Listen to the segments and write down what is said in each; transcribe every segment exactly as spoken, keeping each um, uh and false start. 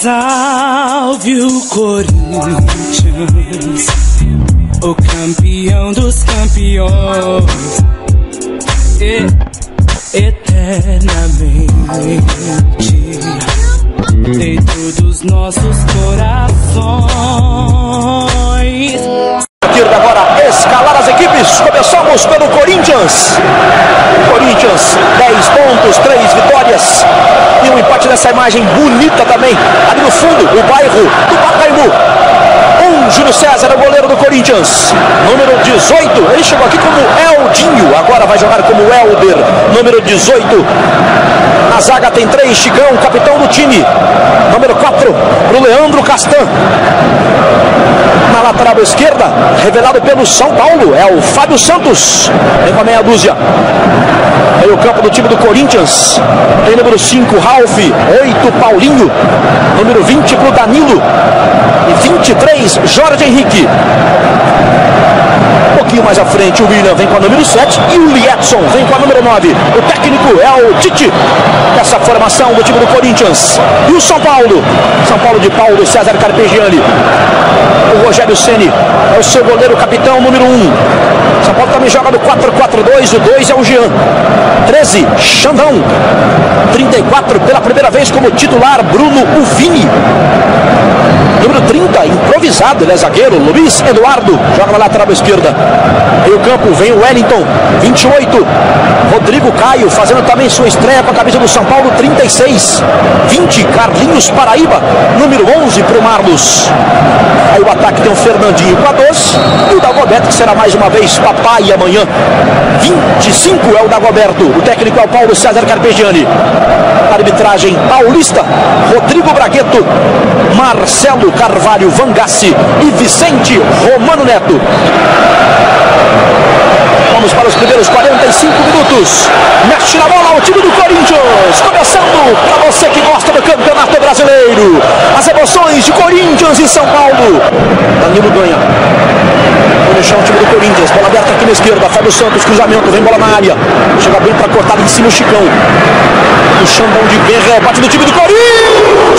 Salve o Corinthians, o campeão dos campeões, e, eternamente dentro dos nossos corações. Agora escalar as equipes. Começamos pelo Corinthians. Corinthians, dez pontos, três vitórias e um empate nessa imagem bonita também. Ali no fundo, o bairro do Pacaembu. Um, Júlio César, o goleiro do Corinthians. Número dezoito, ele chegou aqui como Eldinho, agora vai jogar como Helder. Número dezoito. Na zaga tem três, Chicão, capitão do time. Número quatro, pro Leandro Castan. Na lateral esquerda, revelado pelo São Paulo, é o Fábio Santos. Vem com a meia dúzia. Aí o campo do time do Corinthians. Tem número cinco, Ralf. oito, Paulinho. Número vinte pro Danilo. E vinte e três, Jorge Henrique. Um pouquinho mais à frente, o William vem com a número sete e o Liedson vem com a número nove. O técnico é o Tite. Essa formação do time do Corinthians. E o São Paulo. São Paulo de Paulo César Carpegiani. O Rogério Ceni é o seu goleiro capitão número um. São Paulo também joga no quatro quatro dois. O dois é o Jean. treze, Xandão. trinta e quatro, pela primeira vez como titular, Bruno Uvini. Número trinta, improvisado, ele é zagueiro, Luiz Eduardo, joga na lateral esquerda. Meio campo, vem o Wellington, vinte e oito, Rodrigo Caio, fazendo também sua estreia com a camisa do São Paulo, trinta e seis, vinte, Carlinhos Paraíba, número onze para o Marlos. Aí o ataque tem o Fernandinho com a doze e o Dagoberto, que será mais uma vez papai amanhã. vinte e cinco é o Dagoberto, o técnico é o Paulo César Carpegiani. Arbitragem paulista, Rodrigo Bragueto, Marcelo Carvalho Vangassi e Vicente Romano Neto. Vamos para os primeiros quarenta e cinco minutos. Mexe na bola o time do Corinthians. Começando para você que gosta do Campeonato Brasileiro. As emoções de Corinthians e São Paulo. Danilo ganha. Vou deixar o time do Corinthians. Bola aberta aqui na esquerda. Fábio Santos, cruzamento. Vem bola na área. Chega bem para cortar em cima o Chicão. O Xandão de Guerra. Bate no time do Corinthians.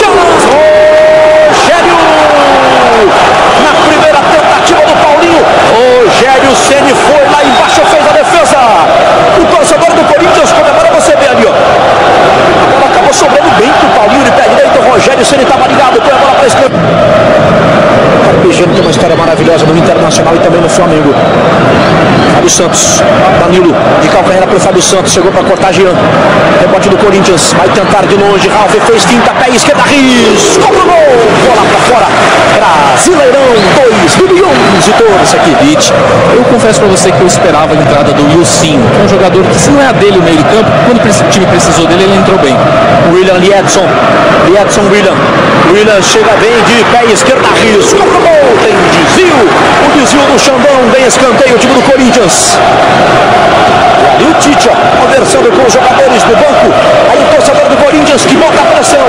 Rogério. Na primeira tentativa do Paulinho. Rogério Ceni foi lá embaixo, fez a defesa. O torcedor do Corinthians comemora, você vê ali, ó. A bola acabou sobrando bem pro Paulinho de pé direito. O Rogério Ceni estava ligado, põe a bola para a esquerda. O Carpegiani tem uma história maravilhosa no Internacional e também no Flamengo. Fábio Santos, Danilo de calcanhar para o Fábio Santos, chegou para cortar Jean. Rebote do Corinthians, vai tentar de longe. Ralf fez finta, pé esquerda, riscou pro gol. Bola para fora. Brasileirão dois milhões e torce aqui, Vite. Eu confesso para você que eu esperava a entrada do Wilson, que é um jogador que, se não é a dele o meio de campo, quando o time precisou dele, ele entrou bem. William Liedson, Liedson William. William chega bem de pé esquerda, riscou pro gol. Tem desvio, o desvio do Xandão, bem escanteio o time do Corinthians. E ali o Tite, ó, conversando com os jogadores do banco. Aí o torcedor do Corinthians que bota a pressão.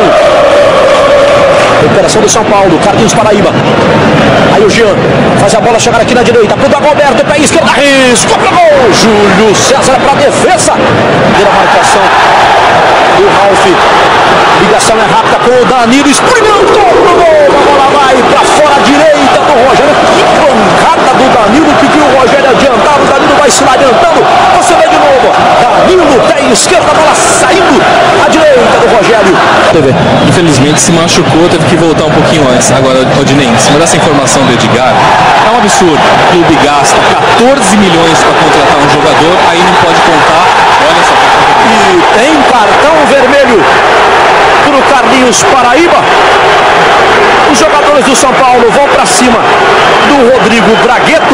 Recuperação do São Paulo, Carlinhos Paraíba. Aí o Jean faz a bola chegar aqui na direita pro Dagoberto, pé esquerda, risco pro gol. Júlio César para defesa. Primeira marcação do Ralf. Ligação é rápida com o Danilo, experimentou pro gol. A bola vai para fora à direita do Rogério. Que pancada do Danilo que viu o Rogério adiantado. O Danilo vai se adiantando. Você vê de novo. Danilo, pé esquerda, a bola saindo à direita do Rogério. Infelizmente se machucou, teve que voltar um pouquinho antes. Agora, Odinei, em cima dessa informação do Edgar, é um absurdo. O clube gasta quatorze milhões para contratar um jogador, aí não pode contar. Olha só. E tem cartão vermelho pro Carlinhos Paraíba. Os jogadores do São Paulo vão para cima do Rodrigo Bragueto.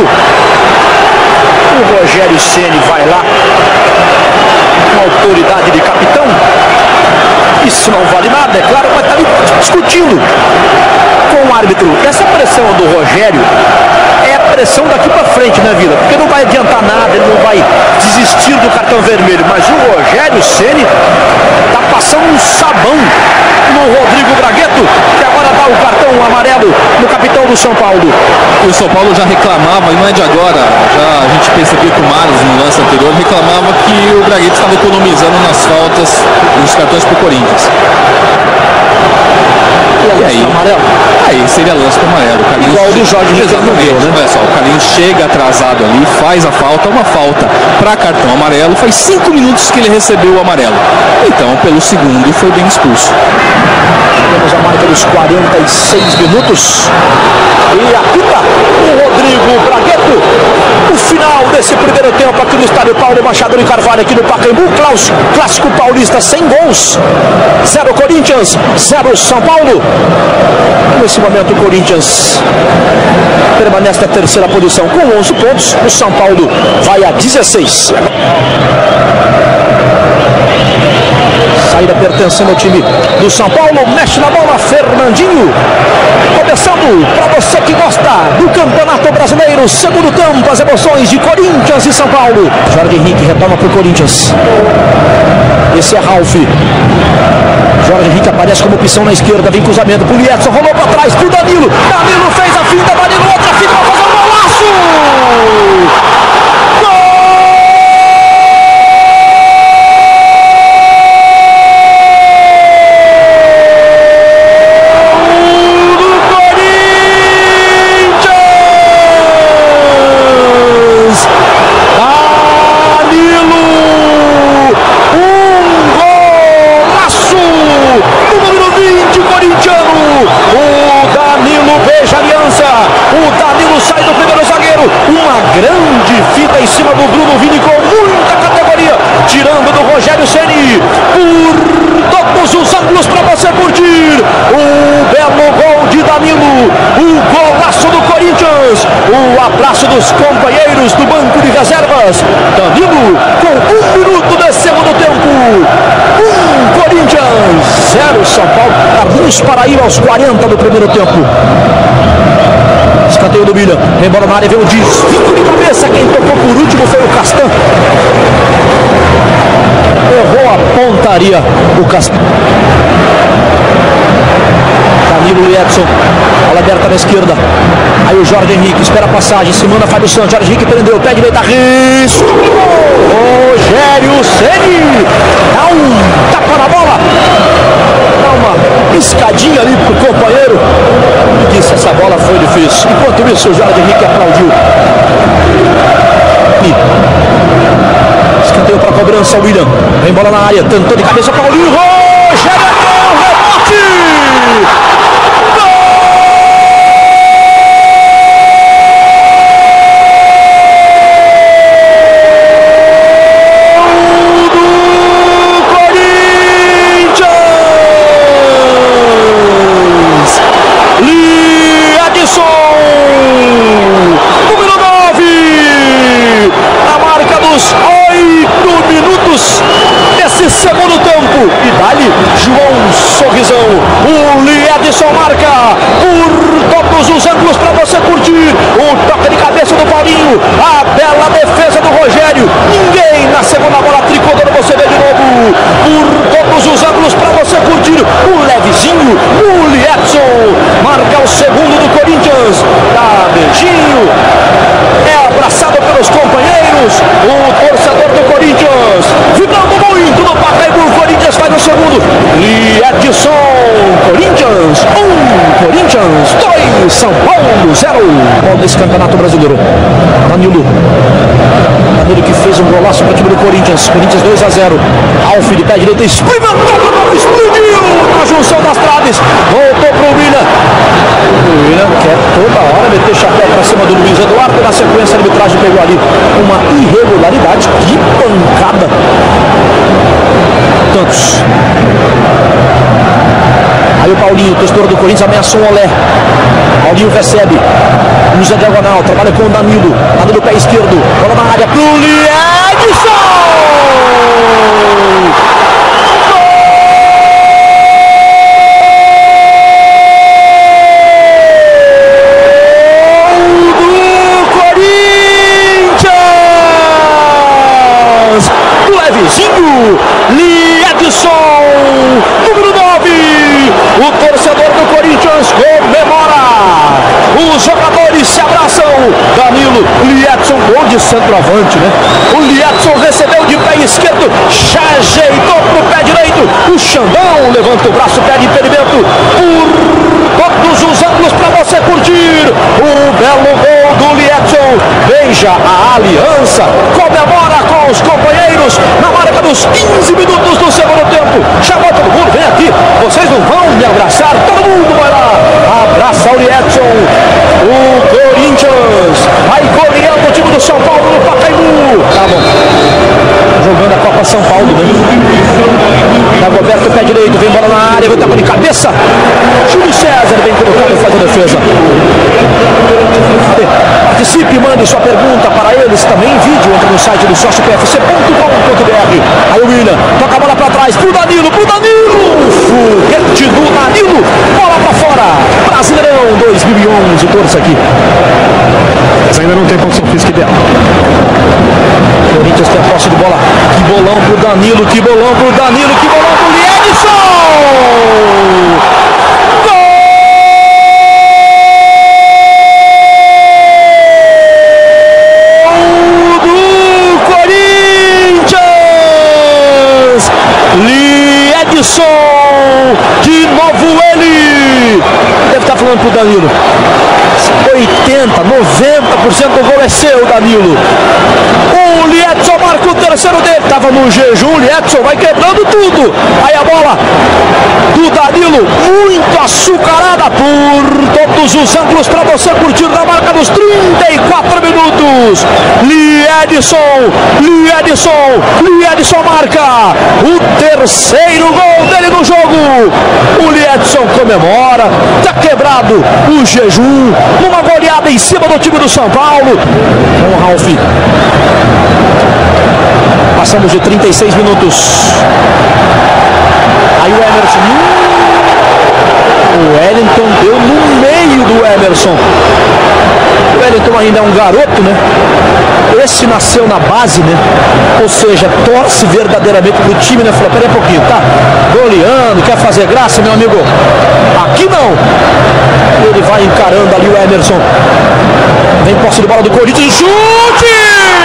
O Rogério Ceni vai lá com autoridade de capitão. Isso não vale nada, é claro, mas está ali discutindo com o árbitro. Essa pressão do Rogério é a pressão daqui para frente, né, Vila? Porque não vai adiantar nada, ele não vai desistir do cartão vermelho. Mas o Rogério Ceni está passando um sabão no Rodrigo Bragueto, que agora dá o cartão amarelo no capitão do São Paulo. O São Paulo já reclamava, e não é de agora, já a gente percebeu que o Marlos no lance anterior reclamava que o Bragueto estava economizando nas faltas, nos cartões para o Corinthians. E E aí, amarelo. Aí seria lance para amarelo. O Carlinhos, igual o do Jorge Henrique não deu, né? Olha só, o Carlinhos chega atrasado ali, faz a falta, uma falta para cartão amarelo. Faz cinco minutos que ele recebeu o amarelo. Então, pelo segundo, foi bem expulso. Temos a marca dos quarenta e seis minutos. E apita o Rodrigo Bragueto. O final desse primeiro tempo aqui no estádio Paulo Machado de Carvalho, aqui no Pacaembu. Klaus, clássico paulista sem gols. Zero Corinthians, zero São Paulo. Nesse momento o Corinthians permanece na terceira posição com onze pontos. O São Paulo vai a dezesseis. Saída pertencendo ao time do São Paulo. Mexe na bola, Fernandinho. Começando para você que gosta do Campeonato Brasileiro. Segundo tempo, as emoções de Corinthians e São Paulo. Jorge Henrique retoma para o Corinthians. Esse é Ralf. Jorge Henrique aparece como opção na esquerda. Vem cruzamento pro Liedson. Rolou para trás pro Danilo. Danilo fez a finta. Danilo outra finta para fazer um golaço. Grande fita em cima do Bruno Vini com muita categoria, tirando do Rogério Ceni por todos os ângulos para você curtir. O belo gol de Danilo, o golaço do Corinthians, o abraço dos companheiros do banco de reservas. Danilo com um minuto de segundo tempo. Um Corinthians, zero São Paulo. Carlinhos para ir aos quarenta do primeiro tempo. Escanteio do William, vem bola na área, vem o desvio de cabeça. Quem tocou por último foi o Castan. Errou a pontaria o Castan. Danilo e Edson, bola aberta na esquerda. Aí o Jorge Henrique espera a passagem, se manda Fábio Santos. Jorge Henrique prendeu, pé direita, risco. Rogério Ceni dá um tapa na bola, dá uma escadinha ali pro companheiro e disse: essa bola foi difícil. Enquanto isso, o Jorge Henrique aplaudiu. E escanteio para cobrança, William. Vem bola na área, tentou de cabeça, Paulinho. Rogério, rebote! Segundo tempo, e dali João Sorrisão, o Liedson marca por todos os ângulos para você curtir. O toque de cabeça do Paulinho, a bela defesa do Rogério. Ninguém na segunda bola tricolor, você vê de novo por todos os ângulos para você curtir. O levezinho, o Liedson marca o segundo do Corinthians. Dá beijinho, é abraçado pelos companheiros. O torcedor do Corinthians vibrando muito no Pacaembu. O Corinthians faz o segundo. Liedson, Corinthians um, Corinthians dois, São Paulo zero. Bom, nesse Campeonato Brasileiro, Danilo. Danilo que fez um golaço para o time do Corinthians. Corinthians dois a zero. Alf de pé direito, experimentou, explodiu na junção das traves. Voltou para o William. O William quer toda hora meter chapéu para cima do Luiz Eduardo. Na sequência, a arbitragem pegou ali uma irregularidade. Que pancada! Tantos. Aí o Paulinho, torcedor do Corinthians, ameaçou o Olé. Paulinho recebe, usa a diagonal, trabalha com o Danilo. Danilo pé esquerdo, bola na área pro Liedson! Liedson, número nove. O torcedor do Corinthians comemora. Os jogadores se abraçam. Danilo, Liedson, gol de centroavante, né? O Liedson recebeu de pé esquerdo, já ajeitou pro pé direito. O Xandão levanta o braço, pé de impedimento. Por garantir o belo gol do Liedson. Beija a aliança, comemora com os companheiros na marca dos quinze minutos do segundo tempo. Chamou todo mundo, vem aqui, vocês não vão me abraçar, todo mundo vai lá, abraça o Liedson. O Corinthians vai goleando o time do São Paulo no Pacaembu. Tá bom, jogando a Copa São Paulo, né? Dagoberto, pé direito, vem bola na área, vem tapa de cabeça. Júlio César vem colocando e faz a defesa. Participe, mande sua pergunta para eles também em vídeo. Entra no site do sócio P F C ponto com ponto B R. Aí o William toca a bola para trás pro Danilo, pro Danilo. Foguete do Danilo, bola para fora. Brasileirão dois mil e onze, torça aqui. Mas ainda não tem condição física ideal. Corinthians tem a posse de bola. Que bolão pro Danilo, que bolão pro Danilo, que bolão pro Liedson! Gol do Corinthians! Liedson! De novo ele! Deve estar falando pro Danilo. oitenta, noventa por cento do gol é seu, Danilo. O Liedson marca o terceiro dele. Tava no jejum, o Liedson vai quebrando tudo. Aí a bola do Danilo, muito açucarada por todos os ângulos para você curtir na marca dos trinta e quatro minutos. Liedson, Liedson, Liedson marca o terceiro gol dele no jogo. O Liedson comemora, tá quebrado o jejum, numa goleada em cima do time do São Paulo. Com o Ralf. Passamos de trinta e seis minutos. Aí o Emerson. O Wellington deu no meio do Emerson. O Wellington ainda é um garoto, né? Esse nasceu na base, né? Ou seja, torce verdadeiramente pro time, né? Falou, peraí um pouquinho, tá goleando, quer fazer graça, meu amigo? Aqui não! Ele vai encarando ali o Emerson. Vem posse de bola do Corinthians, chute!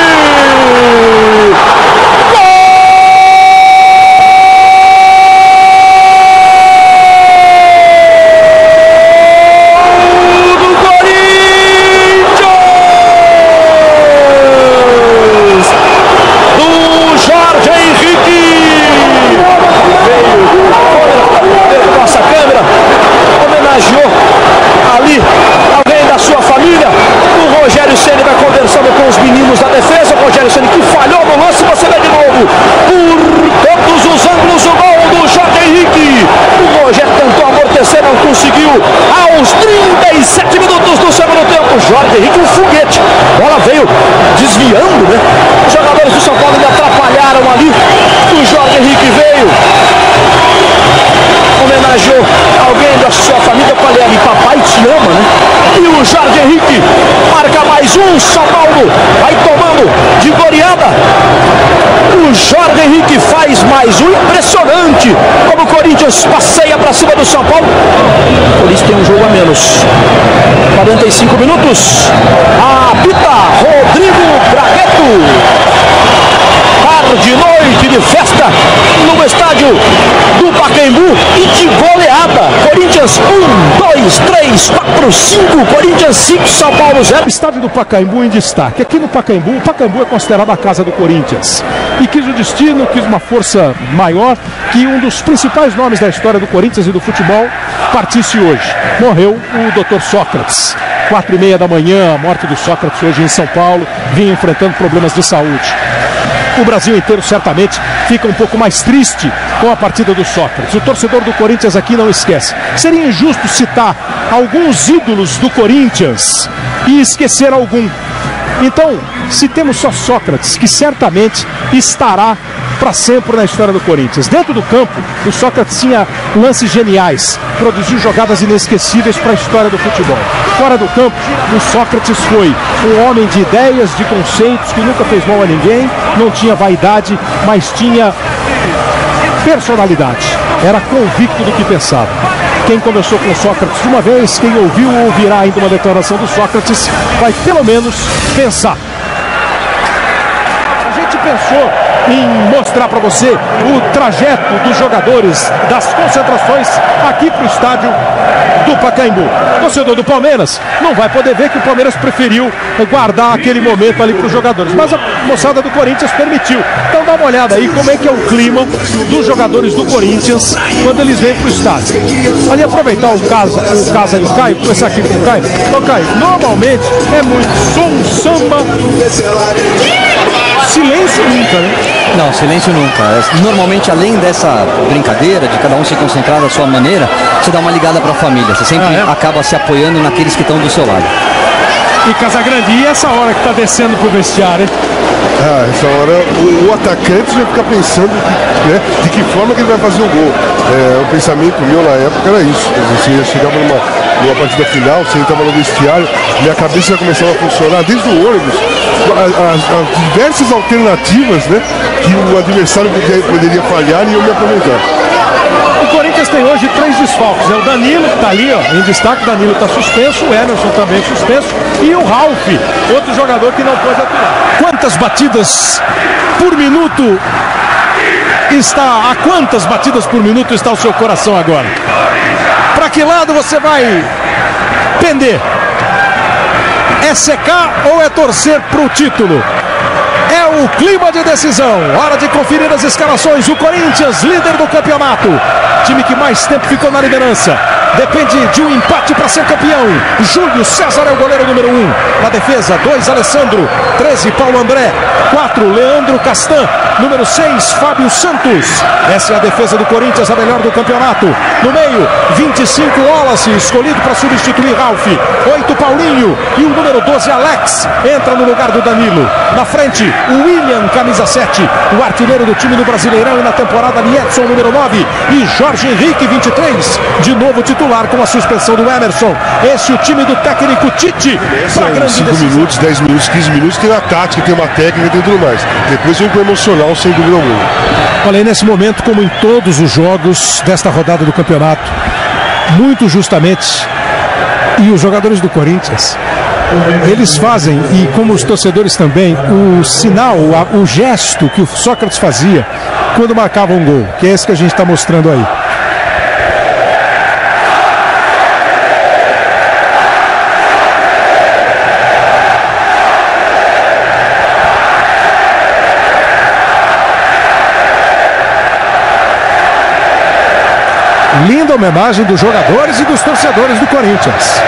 Aos trinta e sete minutos do segundo tempo, Jorge Henrique, um foguete. Bola veio desviando, né? Os jogadores do São Paulo me atrapalharam ali. O Jorge Henrique veio, homenageou alguém da sua família. Eu falei ali, papai te ama, né? E o Jorge Henrique marca mais um. São Paulo vai tomando de goleada. O Jorge Henrique faz mais um, impressionante como o Corinthians passeia para cima do São Paulo. O Corinthians tem um jogo a menos. quarenta e cinco minutos. Apita Rodrigo Bragueto. Tarde, noite de festa no estádio do Pacaembu e de goleada. Corinthians um, dois, três, quatro, cinco. Corinthians cinco, São Paulo zero. O estádio do Pacaembu em destaque. Aqui no Pacaembu, o Pacaembu é considerado a casa do Corinthians. E quis o destino, quis uma força maior que um dos principais nomes da história do Corinthians e do futebol partisse hoje. Morreu o doutor Sócrates. Quatro e meia da manhã, a morte do Sócrates hoje em São Paulo, vinha enfrentando problemas de saúde. O Brasil inteiro certamente fica um pouco mais triste com a partida do Sócrates. O torcedor do Corinthians aqui não esquece. Seria injusto citar alguns ídolos do Corinthians e esquecer algum. Então, citemos só Sócrates, que certamente estará para sempre na história do Corinthians. Dentro do campo, o Sócrates tinha lances geniais, produziu jogadas inesquecíveis para a história do futebol. Fora do campo, o Sócrates foi um homem de ideias, de conceitos, que nunca fez mal a ninguém, não tinha vaidade, mas tinha personalidade. Era convicto do que pensava. Quem conversou com Sócrates de uma vez, quem ouviu ou ouvirá ainda uma declaração do Sócrates, vai pelo menos pensar. A gente pensou em mostrar para você o trajeto dos jogadores das concentrações aqui para o estádio do Pacaembu. O torcedor do Palmeiras não vai poder ver que o Palmeiras preferiu guardar aquele momento ali para os jogadores, mas a moçada do Corinthians permitiu. Então dá uma olhada aí como é que é o clima dos jogadores do Corinthians quando eles vêm para o estádio. Ali aproveitar o caso, o caso aí do Caio, começar aqui com o Caio. Então, Caio, normalmente é muito som, samba, silêncio nunca, né? Não, silêncio nunca. Normalmente, além dessa brincadeira de cada um se concentrar da sua maneira, você dá uma ligada para a família. Você sempre ah, é? acaba se apoiando naqueles que estão do seu lado. E Casagrande, e essa hora que está descendo pro vestiário, hein? Ah, essa hora o, o atacante vai ficar pensando, né, de que forma que ele vai fazer o gol. É, o pensamento meu na época era isso. Você chegava numa, numa partida final, você entrava no vestiário, minha cabeça já começava a funcionar desde o ônibus. As diversas alternativas, né, que o adversário poderia, poderia falhar e eu me aproveitar. O Corinthians tem hoje três desfalques. É o Danilo, que está ali, ó, em destaque. O Danilo está suspenso, o Emerson também suspenso. E o Ralf, outro jogador que não pode atuar. Quantas batidas por minuto está... A quantas batidas por minuto está o seu coração agora? Para que lado você vai pender? É secar ou é torcer para o título? É o clima de decisão. Hora de conferir as escalações. O Corinthians, líder do campeonato. Time que mais tempo ficou na liderança. Depende de um empate para ser campeão. Júlio César é o goleiro número um. Na defesa, dois, Alessandro. treze, Paulo André. quatro, Leandro Castan. Número seis, Fábio Santos. Essa é a defesa do Corinthians, a melhor do campeonato. No meio, vinte e cinco, Wallace, escolhido para substituir Ralf. oito, Paulinho. E o número doze, Alex, entra no lugar do Danilo. Na frente, o William, camisa sete, o artilheiro do time do Brasileirão e na temporada, Edson, número nove. E Jorge Henrique, vinte e três. De novo titular com a suspensão do Emerson. Esse é o time do técnico Tite. cinco minutos, dez minutos, quinze minutos, tem uma tática, tem uma técnica, tem tudo mais. Depois vem com o emocional, sem dúvida alguma. Olha, nesse momento, como em todos os jogos desta rodada do campeonato, muito justamente, e os jogadores do Corinthians, eles fazem, e como os torcedores também, o sinal, o gesto que o Sócrates fazia quando marcava um gol, que é esse que a gente está mostrando aí. Linda homenagem dos jogadores e dos torcedores do Corinthians.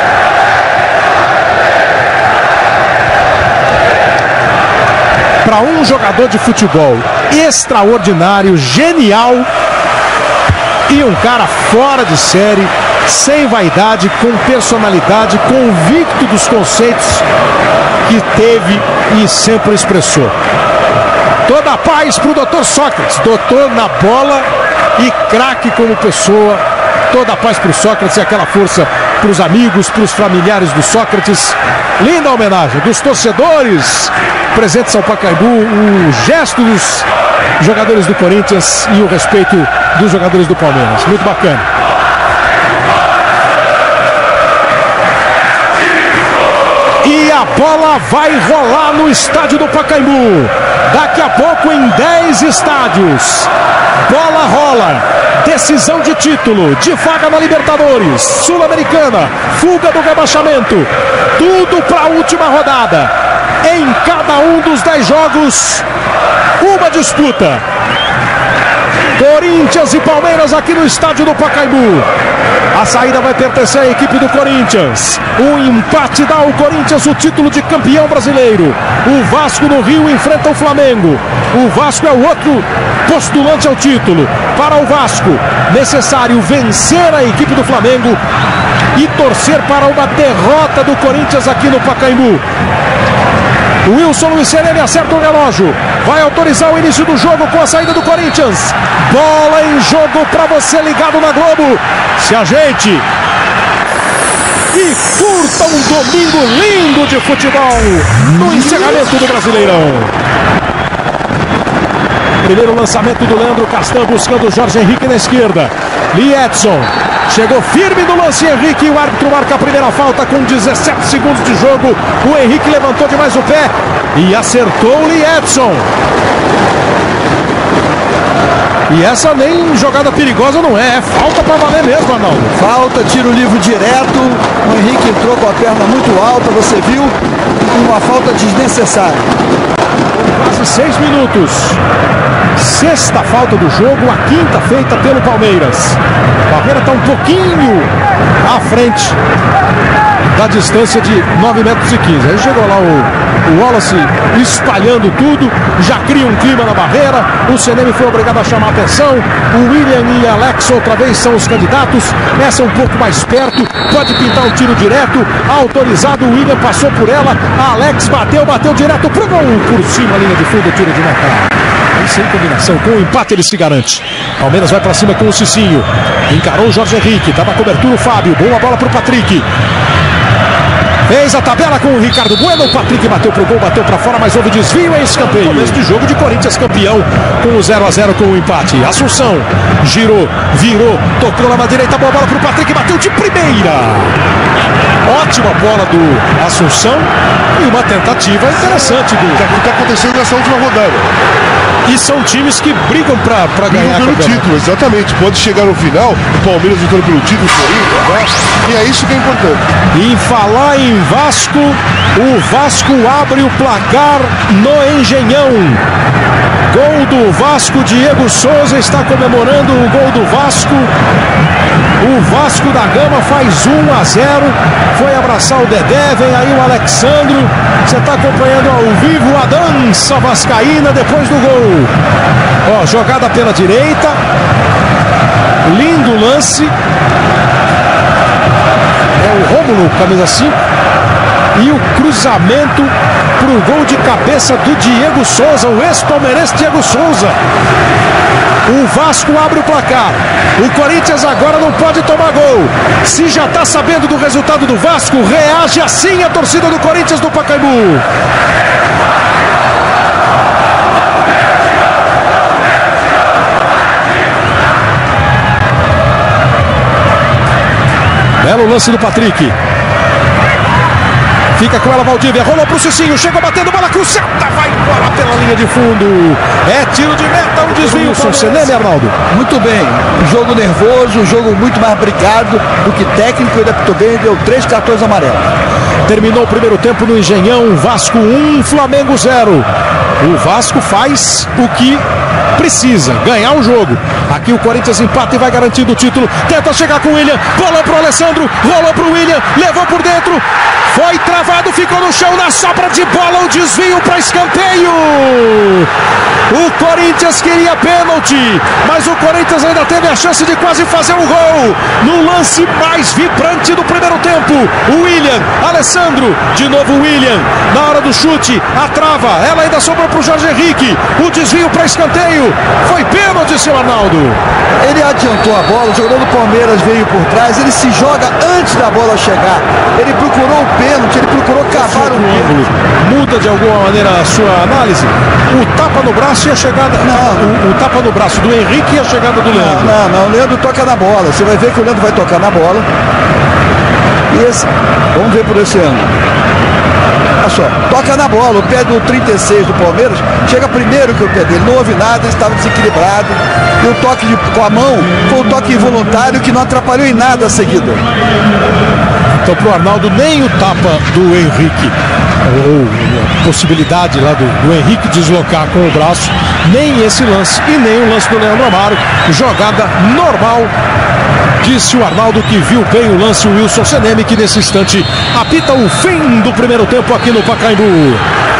Para um jogador de futebol extraordinário, genial e um cara fora de série, sem vaidade, com personalidade, convicto dos conceitos que teve e sempre expressou. Toda a paz para o doutor Sócrates, doutor na bola e craque como pessoa. Toda a paz para o Sócrates e aquela força para os amigos, para os familiares do Sócrates. Linda homenagem dos torcedores presentes ao Pacaembu, o gesto dos jogadores do Corinthians e o respeito dos jogadores do Palmeiras. Muito bacana. E a bola vai rolar no estádio do Pacaembu. Daqui a pouco em dez estádios. Bola rola. Decisão de título, de vaga na Libertadores, Sul-Americana, fuga do rebaixamento. Tudo para a última rodada. Em cada um dos dez jogos, uma disputa. Corinthians e Palmeiras aqui no estádio do Pacaembu. A saída vai pertencer à equipe do Corinthians. Um empate dá ao Corinthians o título de campeão brasileiro. O Vasco no Rio enfrenta o Flamengo. O Vasco é o outro postulante ao título. Para o Vasco, necessário vencer a equipe do Flamengo e torcer para uma derrota do Corinthians aqui no Pacaembu. Wilson Luiz Serene acerta o relógio. Vai autorizar o início do jogo com a saída do Corinthians. Bola em jogo para você ligado na Globo. Se ajeite e curta um domingo lindo de futebol no encerramento do Brasileirão. Primeiro lançamento do Leandro Castan buscando o Jorge Henrique na esquerda. Edson Chegou firme no lance Henrique e o árbitro marca a primeira falta com dezessete segundos de jogo. O Henrique levantou demais o pé e acertou o Lee Edson. E essa nem jogada perigosa não é, é falta para valer mesmo, Arnaldo. Falta, tiro livre direto. O Henrique entrou com a perna muito alta, você viu, uma falta desnecessária. Quase seis minutos. Sexta falta do jogo, a quinta feita pelo Palmeiras. O Palmeiras está um pouquinho à frente da distância de nove metros e quinze. Aí chegou lá o, o Wallace espalhando tudo, já cria um clima na barreira. O C N M foi obrigado a chamar a atenção. O William e Alex outra vez são os candidatos. Essa um pouco mais perto, pode pintar um tiro direto. Autorizado, o William passou por ela. A Alex bateu, bateu direto pro gol. Por cima, a linha de fundo, tiro de meta. Aí sem combinação, com o empate ele se garante. Palmeiras vai pra cima com o Cicinho. Encarou o Jorge Henrique, dá na cobertura o Fábio. Boa bola pro Patrick. Fez a tabela com o Ricardo Bueno. O Patrick bateu pro gol, bateu pra fora, mas houve desvio em escanteio. Começo de jogo de Corinthians campeão com o zero a zero com o empate. Assunção girou, virou, tocou lá na direita, boa bola pro Patrick, bateu de primeira. Ótima bola do Assunção e uma tentativa interessante do... O que está acontecendo nessa última rodada. E são times que brigam pra, pra ganhar pelo título, exatamente. Pode chegar no final, o Palmeiras lutando pelo título, e é isso que é importante. E falar em Vasco, o Vasco abre o placar no Engenhão. Gol do Vasco, Diego Souza está comemorando o gol do Vasco. O Vasco da Gama faz um a zero. Foi abraçar o Dedé, vem aí o Alexandro. Você está acompanhando ao vivo a dança vascaína depois do gol. Ó, jogada pela direita. Lindo lance. É o Rômulo, camisa cinco. E o cruzamento pro gol de cabeça do Diego Souza, o ex-palmeirense Diego Souza. O Vasco abre o placar. O Corinthians agora não pode tomar gol. Se já está sabendo do resultado do Vasco, reage assim a torcida do Corinthians do Pacaembu. Belo lance do Patrick. Fica com ela Valdívia, rolou pro Cicinho, chegou batendo, bola cruzada, vai embora pela linha de fundo. É tiro de meta, um desvio. São C N M, Arnaldo. Muito bem, jogo nervoso, jogo muito mais brigado do que técnico. Ele apitou bem, deu três cartões amarelos. Terminou o primeiro tempo no Engenhão, Vasco um, Flamengo zero. O Vasco faz o que precisa, ganhar o jogo. Aqui o Corinthians empata e vai garantindo o título. Tenta chegar com o William, rolou pro Alessandro, rolou pro William, levou por dentro. Foi travado, ficou no chão na sobra de bola, o desvio para escanteio. O Corinthians queria pênalti, mas o Corinthians ainda teve a chance de quase fazer um gol. No lance mais vibrante do primeiro tempo, o William, Alessandro, de novo o William, na hora do chute, a trava, ela ainda sobrou para o Jorge Henrique. O desvio para escanteio, foi pênalti, seu Arnaldo. Ele adiantou a bola, o jogador do Palmeiras veio por trás, ele se joga antes da bola chegar. Ele procurou o pênalti, ele procurou cavar o pênalti. Muda de alguma maneira a sua análise? O tapa no braço e a chegada... Não, o, o tapa no braço do Henrique e a chegada do Leandro. Não, não, não, o Leandro toca na bola. Você vai ver que o Leandro vai tocar na bola. E esse... Vamos ver por esse ângulo. Olha só, toca na bola, o pé do trinta e seis do Palmeiras chega primeiro que o pé dele, não houve nada, ele estava desequilibrado, e o toque de, com a mão foi um toque involuntário que não atrapalhou em nada a seguida. Então pro Arnaldo nem o tapa do Henrique, ou a possibilidade lá do, do Henrique deslocar com o braço, nem esse lance e nem o lance do Leandro Amaro, jogada normal. Disse o Arnaldo que viu bem o lance, o Wilson Seneme, que nesse instante apita o fim do primeiro tempo aqui no Pacaembu.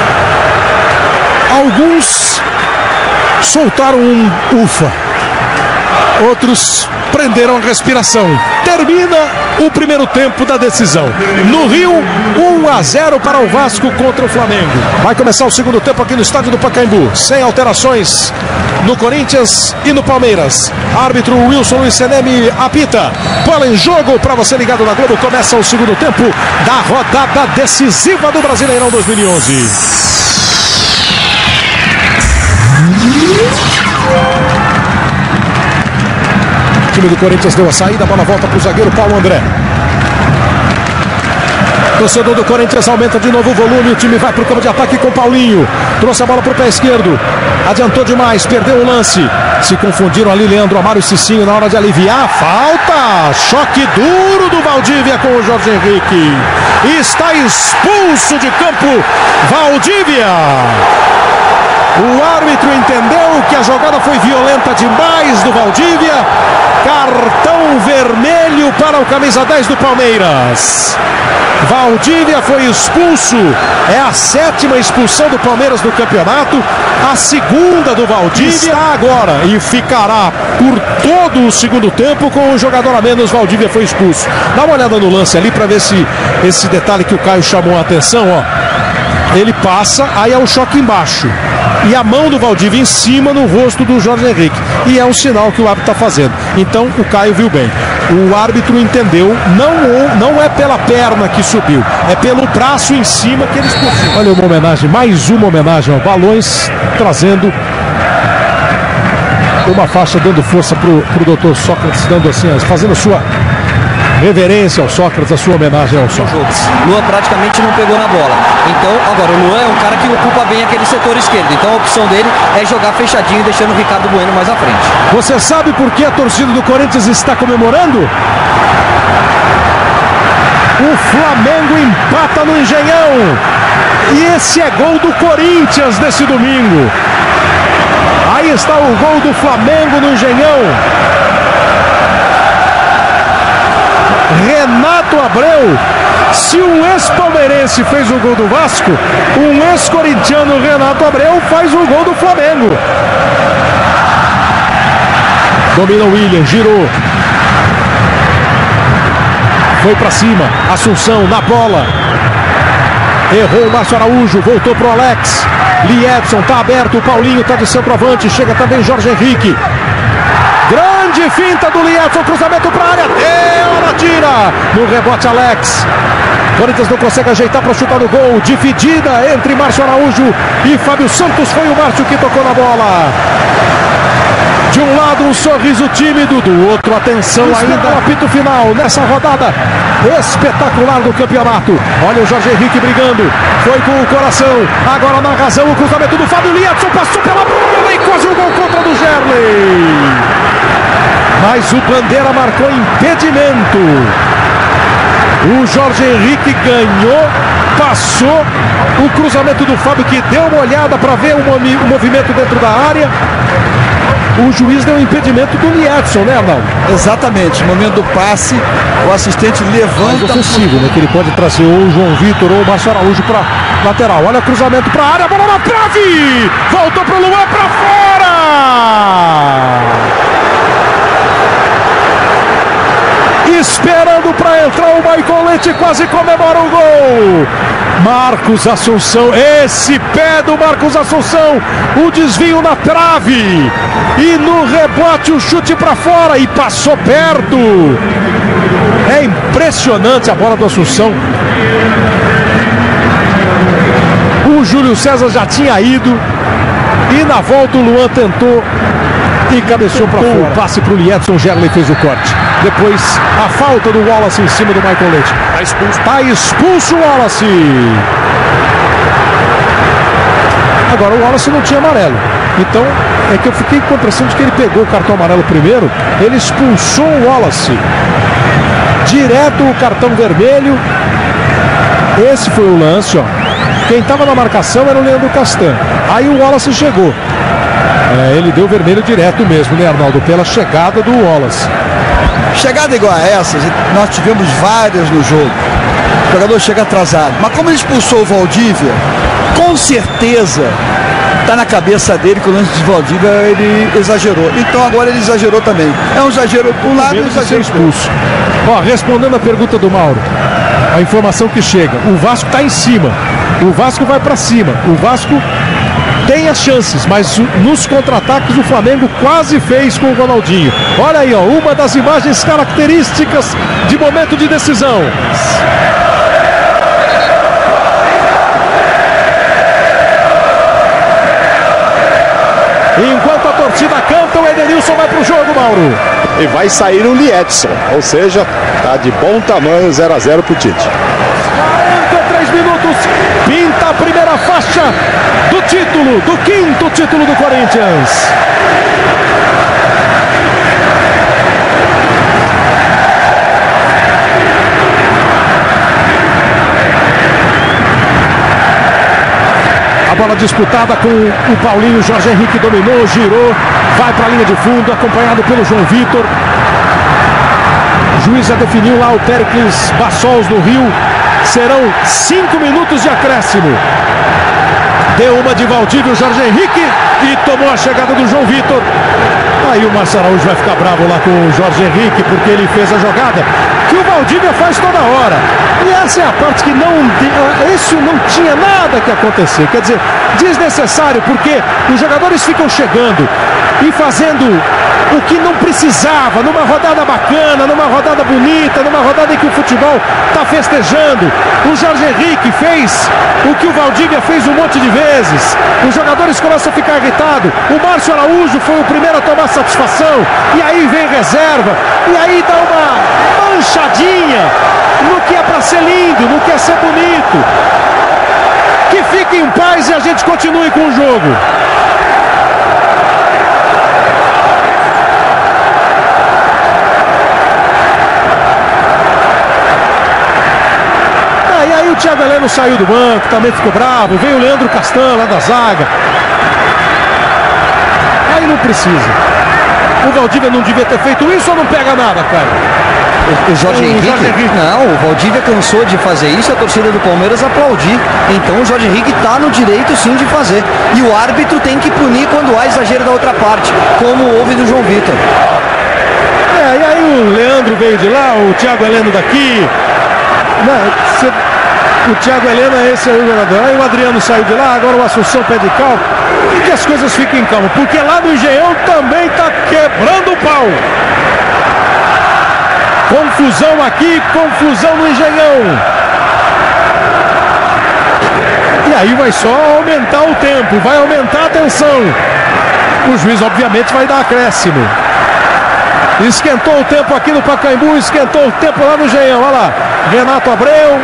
Alguns soltaram um ufa, outros prenderam a respiração. Termina o primeiro tempo da decisão. No Rio, um a zero para o Vasco contra o Flamengo. Vai começar o segundo tempo aqui no estádio do Pacaembu, sem alterações no Corinthians e no Palmeiras. Árbitro Wilson Luiz Seneme apita. Bola em jogo para você ligado na Globo. Começa o segundo tempo da rodada decisiva do Brasileirão dois mil e onze. time do Corinthians deu a saída, a bola volta para o zagueiro Paulo André. Torcedor do Corinthians aumenta de novo o volume, o time vai para o campo de ataque com Paulinho. Trouxe a bola para o pé esquerdo, adiantou demais, perdeu o lance. Se confundiram ali Leandro Amaro e Cicinho na hora de aliviar. Falta! Choque duro do Valdívia com o Jorge Henrique. Está expulso de campo Valdívia. O árbitro entendeu que a jogada foi violenta demais do Valdívia. Cartão vermelho para o camisa dez do Palmeiras. Valdívia foi expulso. É a sétima expulsão do Palmeiras no campeonato. A segunda do Valdívia. Está agora e ficará por todo o segundo tempo com o jogador a menos. Valdívia foi expulso. Dá uma olhada no lance ali para ver se esse detalhe que o Caio chamou a atenção, ó. Ele passa, aí é o choque embaixo. E a mão do Valdívia em cima no rosto do Jorge Henrique. E é um sinal que o árbitro está fazendo. Então o Caio viu bem. O árbitro entendeu, não, não é pela perna que subiu, é pelo braço em cima que ele expulsou. Olha uma homenagem, mais uma homenagem ao Balões, trazendo uma faixa, dando força pro, pro doutor Sócrates, dando assim, fazendo a sua reverência ao Sócrates, a sua homenagem ao Sócrates. Luan praticamente não pegou na bola. Então, agora, o Luan é um cara que ocupa bem aquele setor esquerdo. Então, a opção dele é jogar fechadinho, deixando o Ricardo Bueno mais à frente. Você sabe por que a torcida do Corinthians está comemorando? O Flamengo empata no Engenhão. E esse é gol do Corinthians nesse domingo. Aí está o gol do Flamengo no Engenhão. Renato Abreu. Se um ex-palmeirense fez o gol do Vasco, um ex-corintiano, Renato Abreu, faz o gol do Flamengo. Domina o William, girou. Foi pra cima, Assunção na bola. Errou o Márcio Araújo, voltou pro Alex. Liedson tá aberto, o Paulinho tá de centroavante, chega também Jorge Henrique. Grande finta do Liedson, cruzamento para a área, ela tira, no rebote Alex. Corinthians não consegue ajeitar para chutar no gol, dividida entre Márcio Araújo e Fábio Santos, foi o Márcio que tocou na bola. De um lado um sorriso tímido, do outro atenção ainda no apito final, nessa rodada espetacular do campeonato. Olha o Jorge Henrique brigando, foi com o coração, agora na razão o cruzamento do Fábio Liedson, passou pela bola e quase o gol contra do Gerley. Mas o Bandeira marcou impedimento. O Jorge Henrique ganhou, passou o cruzamento do Fábio, que deu uma olhada para ver o movimento dentro da área. O juiz deu um impedimento do Liedson, né, Arnaldo? Exatamente, no momento do passe, o assistente levanta. Mais ofensivo, né? Que ele pode trazer ou o João Vitor ou o Márcio Araújo para lateral. Olha o cruzamento para a área, bola na trave! Voltou para o Luan, para fora! Esperando para entrar o Michael Leite, quase comemora o gol. Marcos Assunção, esse pé do Marcos Assunção, o desvio na trave e no rebote o chute para fora e passou perto. É impressionante a bola do Assunção. O Júlio César já tinha ido e na volta o Luan tentou e cabeceou para fora. O passe para o Liedson, Gerley fez o corte. Depois a falta do Wallace em cima do Michael Leite. Está expulso. Está expulso o Wallace. Agora o Wallace não tinha amarelo. Então é que eu fiquei com a impressão de que ele pegou o cartão amarelo primeiro. Ele expulsou o Wallace. Direto o cartão vermelho. Esse foi o lance, ó. Quem estava na marcação era o Leandro Castan. Aí o Wallace chegou. É, ele deu vermelho direto mesmo, né, Arnaldo? Pela chegada do Wallace. Chegada igual a essa, nós tivemos várias no jogo. O jogador chega atrasado. Mas como ele expulsou o Valdívia, com certeza está na cabeça dele que o lance de Valdívia ele exagerou. Então agora ele exagerou também. É um exagero por um lado e um exagero expulso. Ó, respondendo a pergunta do Mauro, a informação que chega, o Vasco está em cima. O Vasco vai para cima. O Vasco tem as chances, mas nos contra-ataques o Flamengo quase fez com o Ronaldinho. Olha aí, ó, uma das imagens características de momento de decisão. Enquanto a torcida canta, o Edenilson vai pro jogo, Mauro. E vai sair o Liedson, ou seja, tá de bom tamanho, zero a zero pro Tite. quarenta e três minutos, pinta a primeira faixa do título, do quinto título do Corinthians. Bola disputada com o Paulinho, Jorge Henrique dominou, girou, vai para a linha de fundo, acompanhado pelo João Vitor. O juiz já definiu lá o Péricles Bassols no Rio. Serão cinco minutos de acréscimo. Deu uma de Valdívia, o Jorge Henrique, e tomou a chegada do João Vitor. Aí o Márcio Araújo vai ficar bravo lá com o Jorge Henrique, porque ele fez a jogada que o Valdívia faz toda hora. E essa é a parte que não... Isso não tinha nada que acontecer. Quer dizer, desnecessário, porque os jogadores ficam chegando e fazendo o que não precisava, numa rodada bacana, numa rodada bonita, numa rodada em que o futebol está festejando. O Jorge Henrique fez o que o Valdívia fez um monte de vezes. Os jogadores começam a ficar irritados. O Márcio Araújo foi o primeiro a tomar satisfação, e aí vem reserva, e aí dá uma manchadinha no que é para ser lindo, no que é ser bonito. Que fique em paz e a gente continue com o jogo. E aí o Thiago Heleno saiu do banco, também ficou bravo. Veio o Leandro Castan lá da zaga. Aí não precisa. O Valdívia não devia ter feito isso ou não pega nada, cara? O, o Jorge, o Henrique? Jorge Henrique? Não, o Valdívia cansou de fazer isso, a torcida do Palmeiras aplaudir. Então o Jorge Henrique está no direito sim de fazer. E o árbitro tem que punir quando há exagero da outra parte, como houve do João Vitor. É, e aí o Leandro veio de lá, o Thiago Heleno daqui. Não, cê... O Thiago Heleno é esse aí o jogador. Aí o Adriano saiu de lá, agora o Assunção pede calma. E que as coisas fiquem calmas, porque lá no Engenhão também está quebrando o pau. Confusão aqui, confusão no Engenhão. E aí vai só aumentar o tempo, vai aumentar a tensão. O juiz obviamente vai dar acréscimo. Esquentou o tempo aqui no Pacaembu, esquentou o tempo lá no Engenhão. Olha lá, Renato Abreu,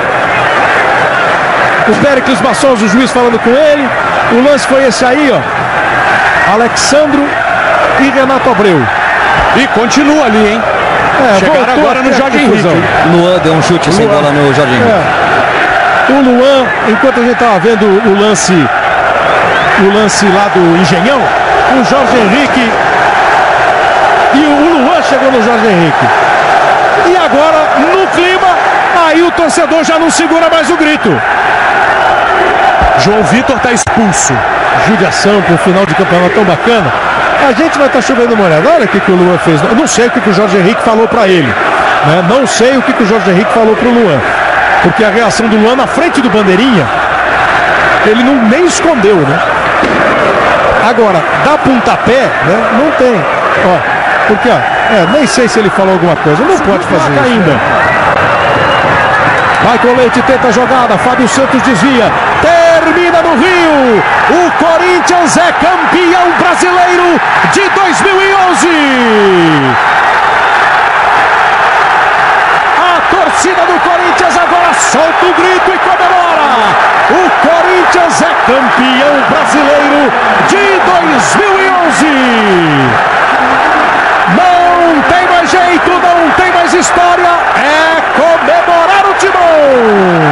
o Péricles Bassols, o juiz falando com ele. O lance foi esse aí, ó. Alexandro e Renato Abreu. E continua ali, hein? É, chegaram agora no Jorge Henrique. Luan deu um chute sem bola no Jorge Henrique. É. O Luan, enquanto a gente estava vendo o lance, o lance lá do Engenhão, o Jorge Henrique e o Luan chegou no Jorge Henrique. E agora, no clima, aí o torcedor já não segura mais o grito. João Vitor está expulso. Judiação para o final de campeonato tão bacana. A gente vai estar tá chovendo molhado. Olha o que, que o Luan fez. Eu não sei o que, que o Jorge Henrique falou para ele. Né? Não sei o que, que o Jorge Henrique falou para o Luan. Porque a reação do Luan na frente do Bandeirinha, ele não, nem escondeu, né? Agora, dá pontapé, né? Não tem. Ó, porque, ó, é, nem sei se ele falou alguma coisa. Não se pode fazer isso ainda. Né? Michael Leite tenta a jogada, Fábio Santos desvia, termina no Rio. O Corinthians é campeão brasileiro de dois mil e onze. A torcida do Corinthians agora solta o grito e comemora. O Corinthians é campeão brasileiro de dois mil e onze. Não tem mais jeito, não tem mais história, é comemorar o Timão.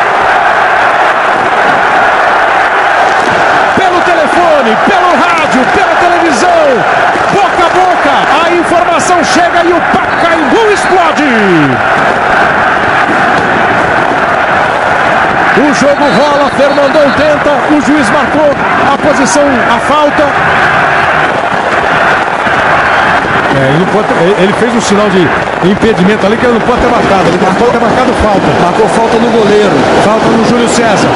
Pelo telefone, pelo rádio, pela televisão, boca a boca, a informação chega e o Pacaembu explode. O jogo rola, Fernandão tenta, o juiz marcou a posição, a falta. É, ele, não pode, ele fez um sinal de impedimento ali que ele não pode ter marcado. Ele marcou, pode ter marcado falta. Marcou falta no goleiro. Falta no Júlio César.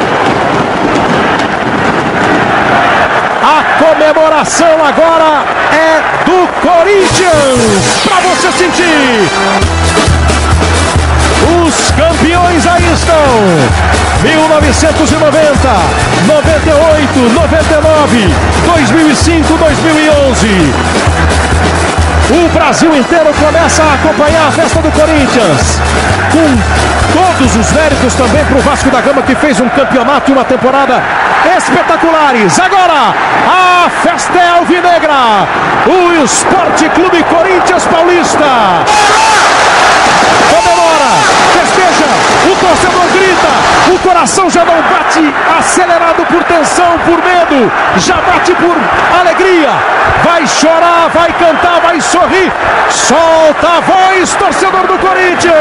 A comemoração agora é do Corinthians. Pra você sentir. Os campeões aí estão. mil novecentos e noventa, noventa e oito, noventa e nove, dois mil e cinco, dois mil e onze. O Brasil inteiro começa a acompanhar a festa do Corinthians, com todos os méritos também para o Vasco da Gama, que fez um campeonato e uma temporada espetaculares. Agora, a festa é alvinegra, o Esporte Clube Corinthians Paulista comemora, festeja, o torcedor grita, o coração já não bate acelerado por tensão, por medo, já bate por alegria, vai chorar, vai cantar, vai sorrir, solta a voz, torcedor do Corinthians!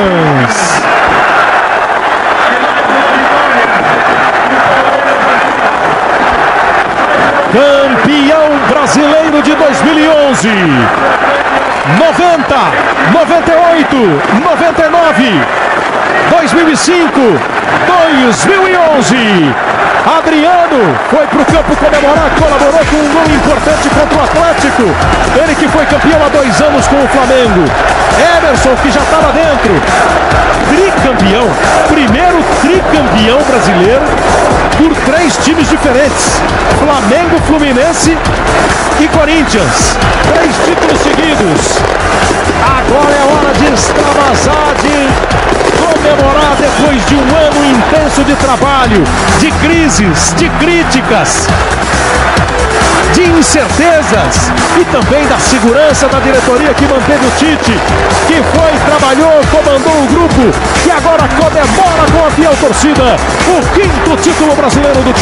Campeão brasileiro de dois mil e onze, noventa, noventa e oito, noventa e nove, dois mil e cinco, dois mil e onze. Adriano foi para o campo comemorar, colaborou com um gol importante contra o Atlético. Ele que foi campeão há dois anos com o Flamengo. Emerson, que já estava dentro. Tricampeão, primeiro tricampeão brasileiro por três times diferentes: Flamengo, Fluminense e Corinthians. Três títulos seguidos. Agora é hora de extravasar, de comemorar depois de um ano intenso de trabalho, de crises, de críticas, de incertezas e também da segurança da diretoria que manteve o Tite, que foi, trabalhou, comandou o grupo, que agora comemora com a fiel torcida o quinto título brasileiro do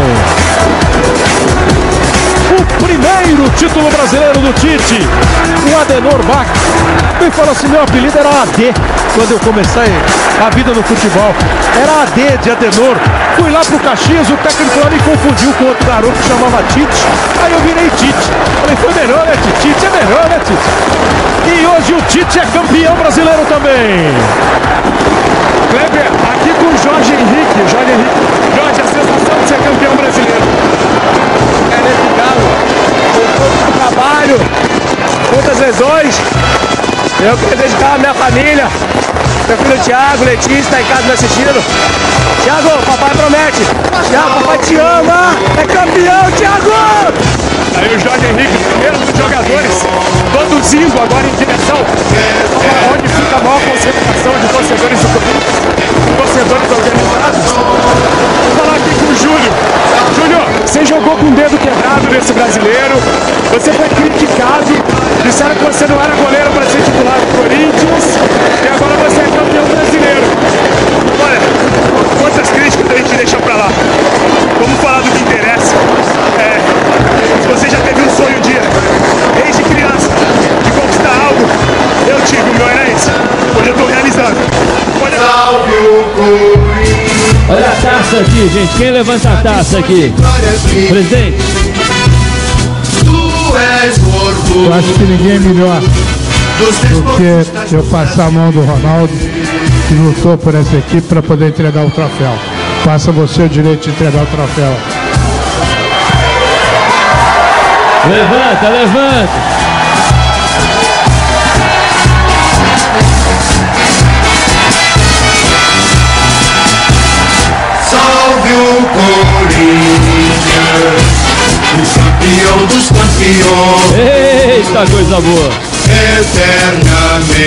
Timão. O primeiro título brasileiro do Tite. O Adenor Bach me falou assim: meu apelido era A D quando eu comecei a vida no futebol. Era A D de Adenor. Fui lá pro Caxias, o técnico lá me confundiu com outro garoto que chamava Tite. Aí eu virei Tite. Falei, foi melhor, né, Tite? Tite é melhor, né, Tite? E hoje o Tite é campeão brasileiro também. Kleber, aqui com o Jorge Henrique. Jorge Henrique. Jorge, a sensação de ser campeão brasileiro. É inevitável. Com todo o trabalho, muitas lesões. Eu quero dedicar a minha família. Meu filho Thiago, Letícia, está em casa me assistindo. Thiago, papai promete. Thiago, papai te ama. É campeão, Thiago! Aí o Jorge Henrique, primeiro dos jogadores, conduzindo agora em direção onde fica a maior concentração de torcedores do Corinthians, torcedores organizados. Vou falar aqui com o Júlio. Júlio, você jogou com o dedo quebrado nesse brasileiro, você foi criticado, disseram que você não era goleiro para ser titular do Corinthians, e agora você é campeão brasileiro. Olha, quantas críticas a gente deixa pra lá. Vamos falar do que interessa. É, se você já teve um sonho de, desde criança, de conquistar algo, eu tive, o meu era esse. Hoje eu tô realizando. Olha, olha a taça aqui, gente. Quem levanta a taça aqui? Presidente. Eu acho que ninguém é melhor do que eu passar a mão do Ronaldo, que lutou por essa equipe para poder entregar o troféu. Faça você o direito de entregar o troféu. Levanta, levanta. Salve o Corinthians, o campeão dos campeões. Eita, coisa boa. Eternamente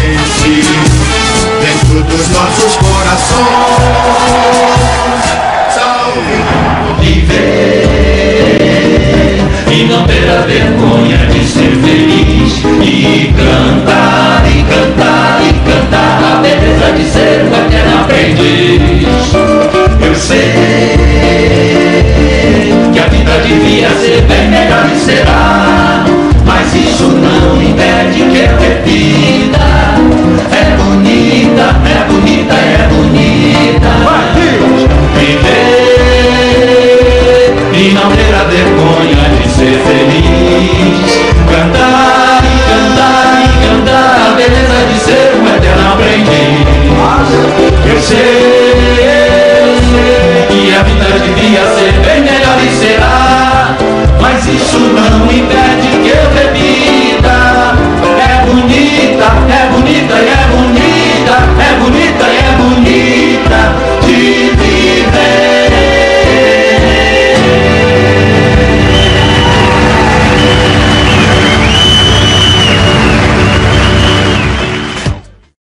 dentro dos nossos corações. Salve. Viver e não ter a vergonha de ser feliz, e cantar, e cantar, e